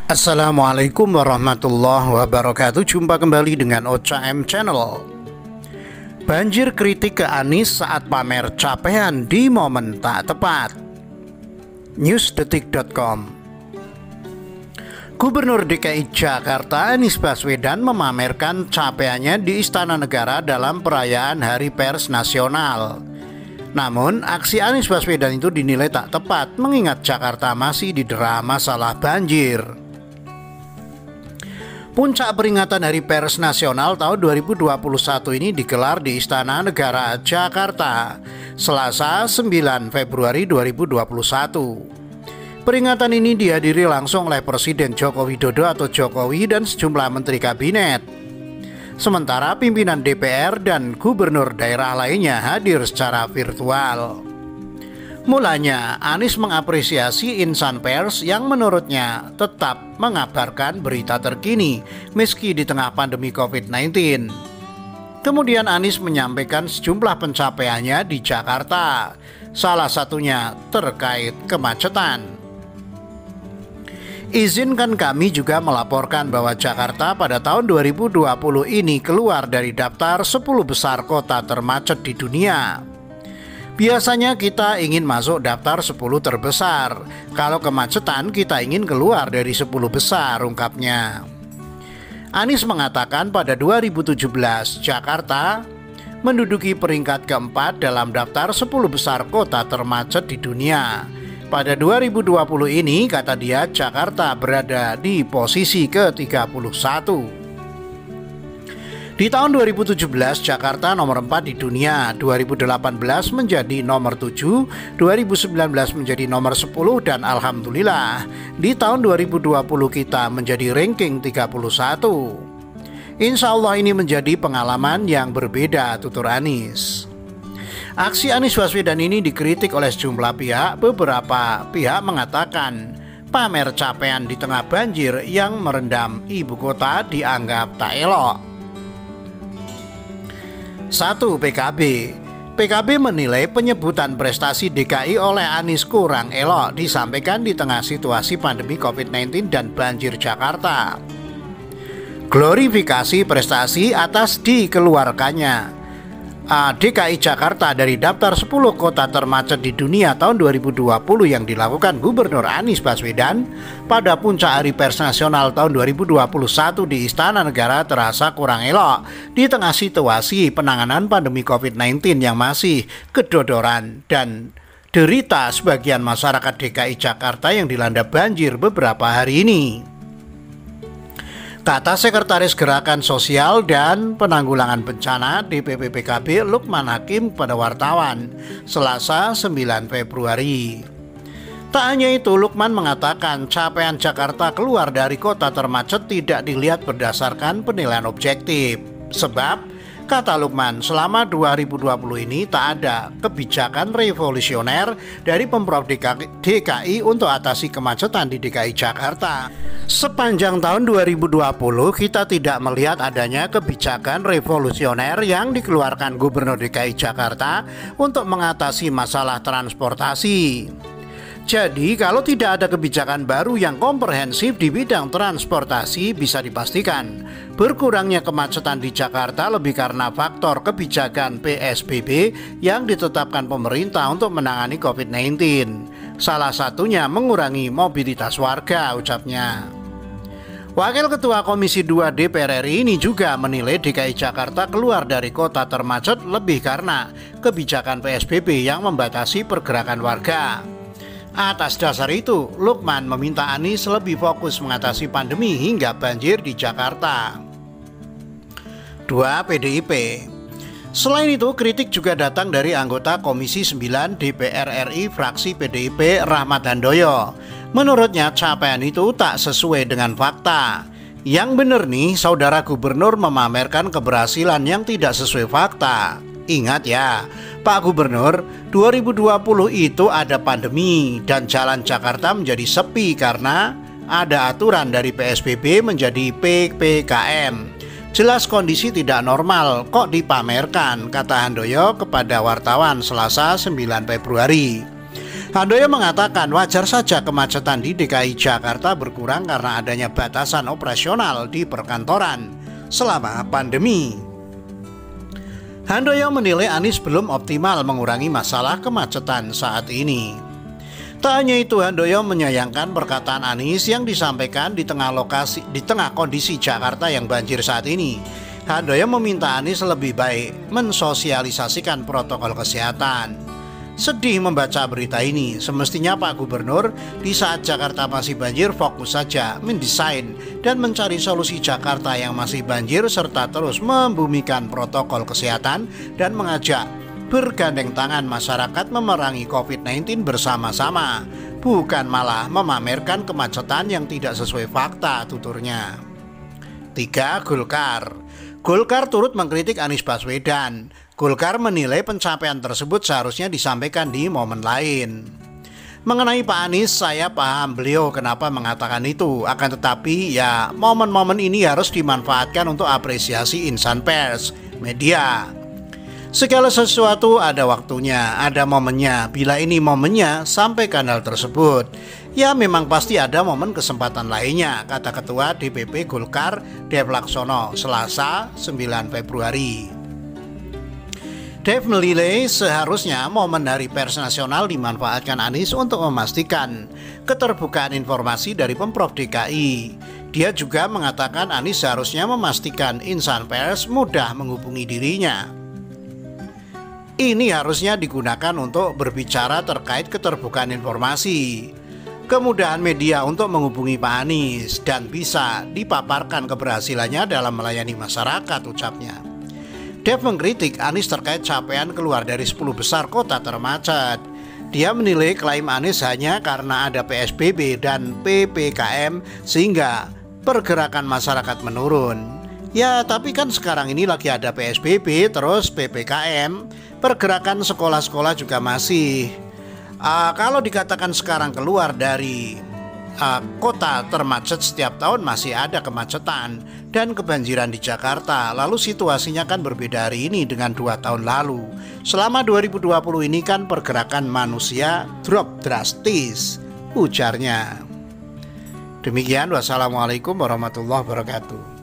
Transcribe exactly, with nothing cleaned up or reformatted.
Assalamualaikum warahmatullahi wabarakatuh. Jumpa kembali dengan Ocha M Channel. Banjir kritik ke Anies saat pamer capaian di momen tak tepat. newsdetik titik com. Gubernur D K I Jakarta Anies Baswedan memamerkan capaiannya di Istana Negara dalam perayaan Hari Pers Nasional. Namun, aksi Anies Baswedan itu dinilai tak tepat mengingat Jakarta masih didera masalah banjir. Puncak peringatan Hari Pers Nasional tahun dua ribu dua puluh satu ini digelar di Istana Negara Jakarta, Selasa sembilan Februari dua ribu dua puluh satu. Peringatan ini dihadiri langsung oleh Presiden Joko Widodo atau Jokowi dan sejumlah menteri kabinet. Sementara pimpinan D P R dan gubernur daerah lainnya hadir secara virtual. Mulanya, Anies mengapresiasi insan pers yang menurutnya tetap mengabarkan berita terkini meski di tengah pandemi covid sembilan belas. Kemudian Anies menyampaikan sejumlah pencapaiannya di Jakarta, salah satunya terkait kemacetan. Izinkan kami juga melaporkan bahwa Jakarta pada tahun dua ribu dua puluh ini keluar dari daftar sepuluh besar kota termacet di dunia. Biasanya kita ingin masuk daftar sepuluh terbesar. Kalau kemacetan kita ingin keluar dari sepuluh besar, ungkapnya. Anies mengatakan pada dua ribu tujuh belas Jakarta menduduki peringkat keempat dalam daftar sepuluh besar kota termacet di dunia. Pada dua ribu dua puluh ini, kata dia, Jakarta berada di posisi ke tiga puluh satu. Di tahun dua ribu tujuh belas, Jakarta nomor empat di dunia, dua ribu delapan belas menjadi nomor tujuh, dua ribu sembilan belas menjadi nomor sepuluh, dan alhamdulillah, di tahun dua ribu dua puluh kita menjadi ranking tiga puluh satu. Insya Allah ini menjadi pengalaman yang berbeda, tutur Anies. Aksi Anies Baswedan ini dikritik oleh sejumlah pihak. Beberapa pihak mengatakan pamer capaian di tengah banjir yang merendam ibu kota dianggap tak elok. satu. P K B P K B menilai penyebutan prestasi D K I oleh Anies kurang elok disampaikan di tengah situasi pandemi covid sembilan belas dan banjir Jakarta. Glorifikasi prestasi atas dikeluarkannya D K I Jakarta dari daftar sepuluh kota termacet di dunia tahun dua ribu dua puluh yang dilakukan Gubernur Anies Baswedan pada puncak Hari Pers Nasional tahun dua ribu dua puluh satu di Istana Negara terasa kurang elok di tengah situasi penanganan pandemi covid sembilan belas yang masih kedodoran dan derita sebagian masyarakat D K I Jakarta yang dilanda banjir beberapa hari ini. Kata Sekretaris Gerakan Sosial dan Penanggulangan Bencana D P P P K B Lukman Hakim pada wartawan Selasa sembilan Februari. Tak hanya itu, Lukman mengatakan capaian Jakarta keluar dari kota termacet tidak dilihat berdasarkan penilaian objektif. Sebab, kata Lukman, selama dua ribu dua puluh ini tak ada kebijakan revolusioner dari Pemprov D K I untuk atasi kemacetan di D K I Jakarta. Sepanjang tahun dua ribu dua puluh kita tidak melihat adanya kebijakan revolusioner yang dikeluarkan Gubernur D K I Jakarta untuk mengatasi masalah transportasi. Jadi kalau tidak ada kebijakan baru yang komprehensif di bidang transportasi, bisa dipastikan berkurangnya kemacetan di Jakarta lebih karena faktor kebijakan P S B B yang ditetapkan pemerintah untuk menangani covid sembilan belas. Salah satunya mengurangi mobilitas warga, ucapnya. Wakil Ketua Komisi dua D P R R I ini juga menilai D K I Jakarta keluar dari kota termacet lebih karena kebijakan P S B B yang membatasi pergerakan warga. Atas dasar itu, Lukman meminta Anies lebih fokus mengatasi pandemi hingga banjir di Jakarta. dua. P D I P Selain itu, kritik juga datang dari anggota Komisi sembilan D P R R I fraksi P D I P Rahmat Handoyo. Menurutnya capaian itu tak sesuai dengan fakta. Yang benar nih, saudara gubernur memamerkan keberhasilan yang tidak sesuai fakta. Ingat ya, Pak Gubernur, dua ribu dua puluh itu ada pandemi dan jalan Jakarta menjadi sepi karena ada aturan dari P S B B menjadi P P K M. Jelas kondisi tidak normal, kok dipamerkan, kata Handoyo kepada wartawan Selasa sembilan Februari. Handoyo mengatakan wajar saja kemacetan di D K I Jakarta berkurang karena adanya batasan operasional di perkantoran selama pandemi. Handoyo menilai Anies belum optimal mengurangi masalah kemacetan saat ini. Tak hanya itu, Handoyo menyayangkan perkataan Anies yang disampaikan di tengah lokasi di tengah kondisi Jakarta yang banjir saat ini. Handoyo meminta Anies lebih baik mensosialisasikan protokol kesehatan. Sedih membaca berita ini, semestinya Pak Gubernur di saat Jakarta masih banjir fokus saja mendesain dan mencari solusi Jakarta yang masih banjir serta terus membumikan protokol kesehatan dan mengajak bergandeng tangan masyarakat memerangi covid sembilan belas bersama-sama, bukan malah memamerkan kemacetan yang tidak sesuai fakta, tuturnya. Tiga. Golkar. Golkar turut mengkritik Anies Baswedan. Golkar menilai pencapaian tersebut seharusnya disampaikan di momen lain. Mengenai Pak Anies, saya paham beliau kenapa mengatakan itu. Akan tetapi ya momen-momen ini harus dimanfaatkan untuk apresiasi insan pers, media. Segala sesuatu ada waktunya, ada momennya. Bila ini momennya, sampaikan hal tersebut. Ya memang pasti ada momen kesempatan lainnya, kata Ketua D P P Golkar Dev Laksono, Selasa sembilan Februari. Dev menilai seharusnya momen Hari Pers Nasional dimanfaatkan Anies untuk memastikan keterbukaan informasi dari Pemprov D K I. Dia juga mengatakan Anies seharusnya memastikan insan pers mudah menghubungi dirinya. Ini harusnya digunakan untuk berbicara terkait keterbukaan informasi, kemudahan media untuk menghubungi Pak Anies, dan bisa dipaparkan keberhasilannya dalam melayani masyarakat, ucapnya. Dev mengkritik Anies terkait capaian keluar dari sepuluh besar kota termacet. Dia menilai klaim Anies hanya karena ada P S B B dan P P K M sehingga pergerakan masyarakat menurun. Ya tapi kan sekarang ini lagi ada P S B B terus P P K M, pergerakan sekolah-sekolah juga masih. Uh, kalau dikatakan sekarang keluar dari uh, kota termacet setiap tahun masih ada kemacetan dan kebanjiran di Jakarta. Lalu situasinya kan berbeda hari ini dengan dua tahun lalu. Selama dua ribu dua puluh ini kan pergerakan manusia drop drastis, ujarnya. Demikian, wassalamualaikum warahmatullahi wabarakatuh.